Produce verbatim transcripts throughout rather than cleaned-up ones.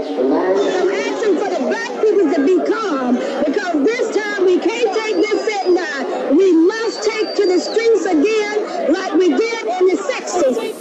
asking for the black people to be calm, because this time we can't take this sitting down. We must take to the streets again like we did in the sixties.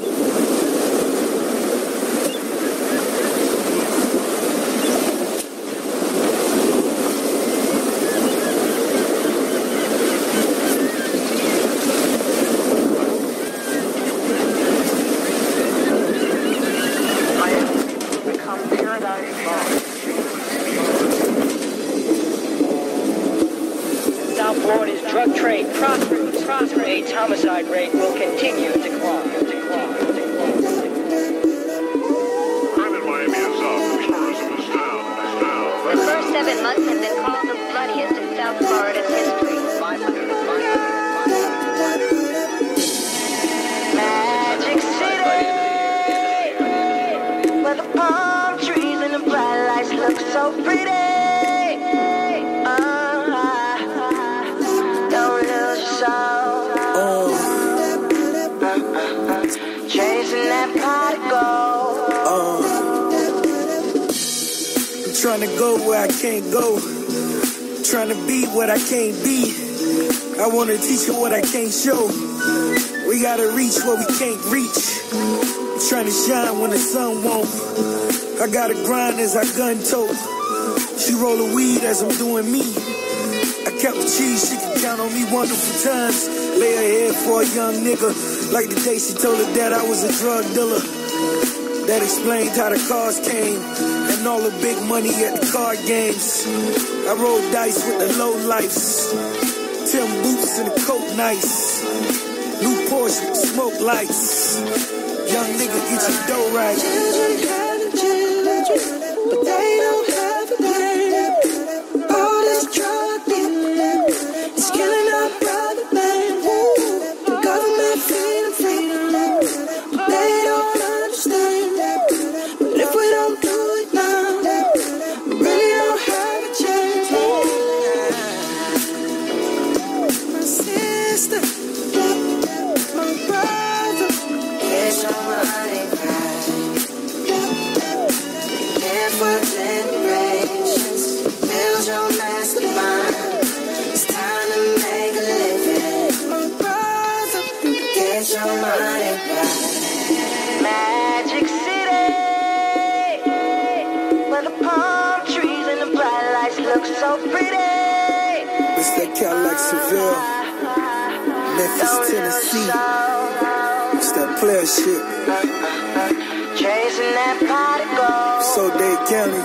South Florida's drug trade prospers. Prosperates homicide rate will continue to climb. Crime in Miami is up. Tourism is down. Is down. The first seven months have been called the bloodiest in South Florida's history. Magic City, where the palm trees and the bright lights look so pretty. Chasing that particle. Uh, I'm trying to go where I can't go. Trying to be what I can't be. I want to teach you what I can't show. We gotta reach what we can't reach. I'm trying to shine when the sun won't. I gotta grind as I gun tote. She roll a weed as I'm doing me. I kept the cheese, she can count on me wonderful times. Lay her head for a young nigga. Like the day she told her dad I was a drug dealer. That explained how the cars came and all the big money at the card games. I rolled dice with the low lifes. Tim boots and the coat nice. New Porsche with smoke lights. Young nigga, get your dough right. Children having children, but they don't have a plan. All this drug dealing is killing our brother man. The government freedom, freedom, but they don't understand. But if we don't do it now, we really don't have a chance. My sister, my brother, get your money right. Live for generations, build your mastermind. It's time to make a living. My brother, get your money right. Magic City, where the palm trees and the bright lights look so pretty. It's that Cadillac Seville, Memphis, Tennessee. It's that player shit. Chasing that particle. So Dade County.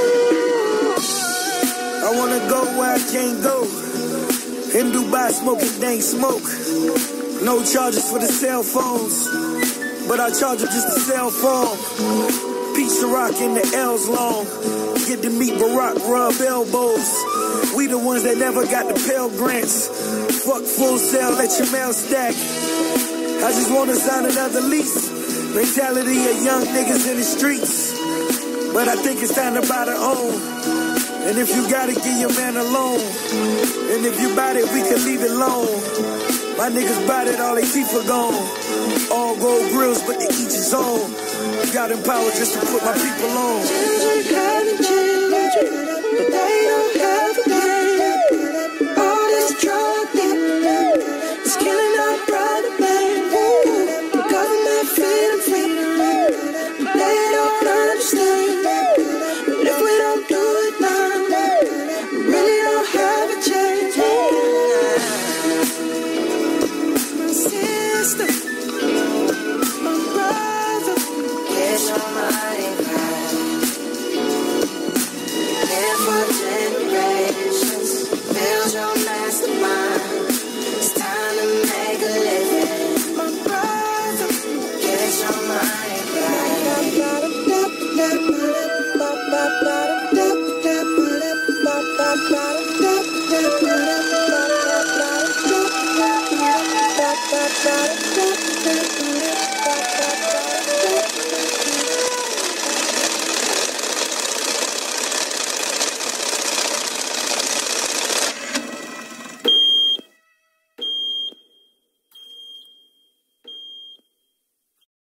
I wanna go where I can't go. In Dubai smoking dank smoke. No charges for the cell phones, but I charge them just to sell phone. Pizza rock in the L's long. Get to meet Barack, rub elbows. We the ones that never got the Pell Grants. Fuck full sale, let your mail stack. I just wanna sign another lease. Mentality of young niggas in the streets. But I think it's time to buy their own. And if you gotta give your man a loan. And if you bought it, we can leave it alone. My niggas bought it, all they teeth are gone. All gold grills, but they each his own. Got empowered just to put my people on. Children having children, but they don't have a plan. All this drug dealing is killing our brother man. The government freedom, freedom, but they don't understand. But if we don't do it now, we really don't have a chance. My sister, my brother, get your money right. Live for generations, build your mastermind. It's time to make a living. My brother, get your money right.